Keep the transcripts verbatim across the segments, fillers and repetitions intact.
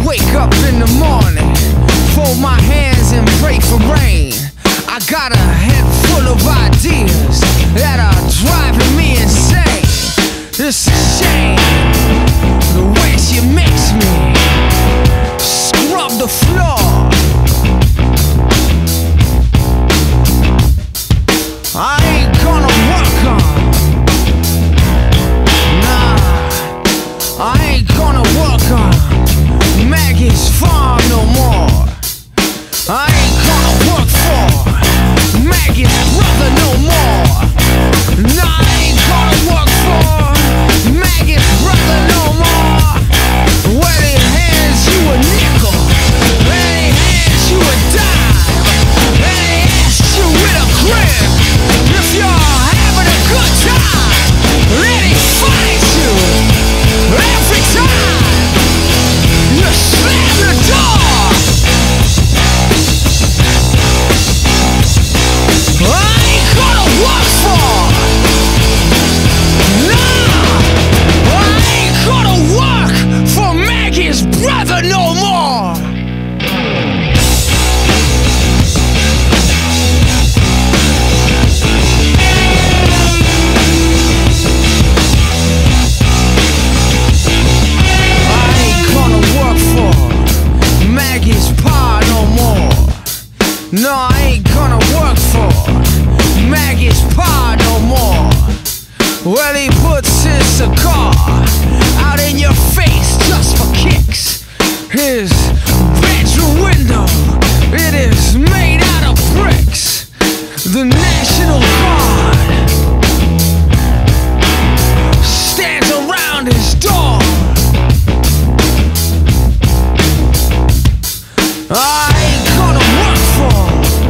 Wake up in the morning, fold my hands and pray for rain. I got a head full of ideas that are driving me insane. It's a shame the way she makes me scrub the floor. I ain't gonna work on, nah, I ain't gonna work on Maggie's Farm no more. I ain't gonna work for Maggie's brother no more. Nah, I ain't gonna work for Maggie's brother no more. Well, he hands you a nickel, and he hands you a dime, and he asks you with a grin if you're having a good time. Then he finds you every time you slam the door. I ain't gonna work for, nah, I ain't gonna work for Maggie's brother no more. I ain't gonna work for Maggie's pa no more. No, I ain't gonna work for Maggie's pa no more. Well, he puts his cigar out in your face just for kicks. His bedroom window, it is made out of bricks. The National Guard stands around his door. I ain't gonna work for,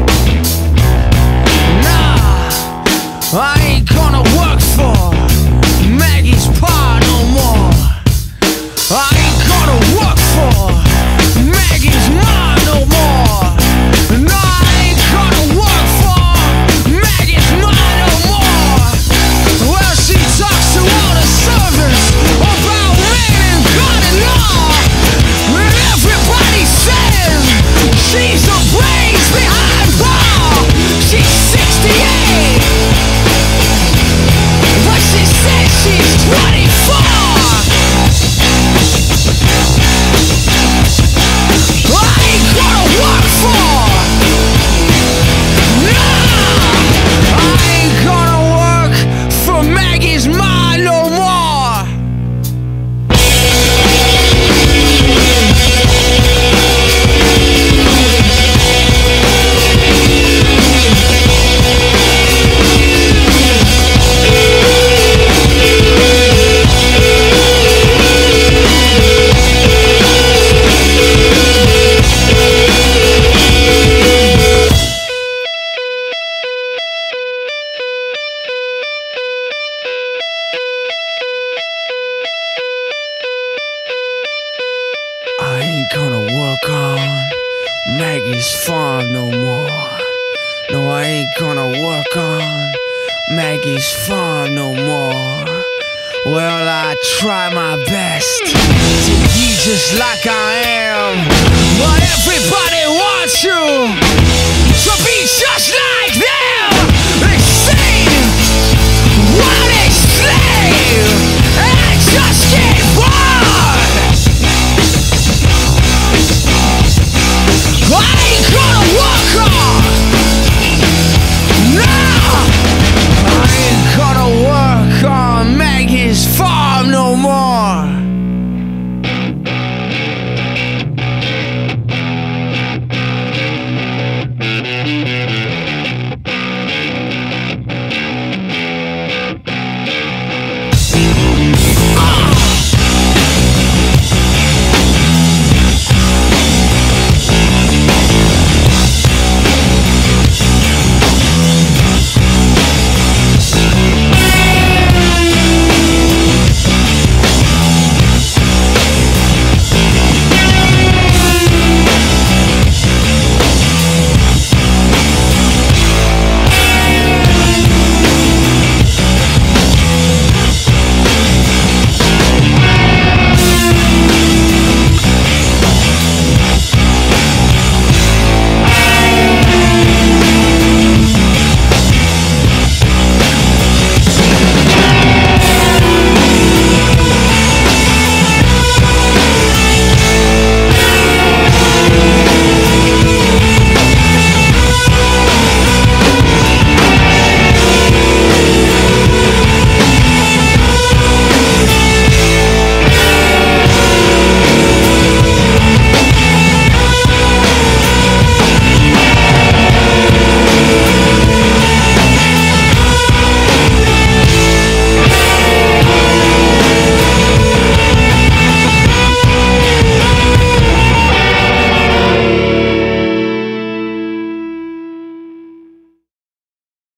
nah, I ain't gonna work for Maggie's pa no more. I ain't gonna work for Maggie's ma no more. No, I ain't gonna work for Maggie's ma no more. Well, she talks to all the servants about men and God and law, and everybody says she's the brains behind bar. She's sixty-eight, but she says she's twenty-four. I ain't gonna work for, nah, I ain't gonna work for Maggie's ma no more. I ain't gonna work on Maggie's Farm no more. No, I ain't gonna work on Maggie's Farm no more. Well, I try my best to be just like I am, but everybody